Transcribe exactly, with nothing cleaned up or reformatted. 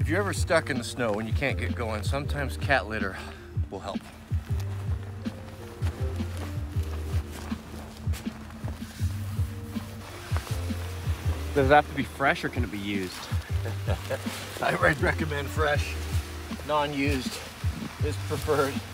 If you're ever stuck in the snow and you can't get going, sometimes cat litter will help. Does it have to be fresh or can it be used? I would recommend fresh. Non-used is preferred.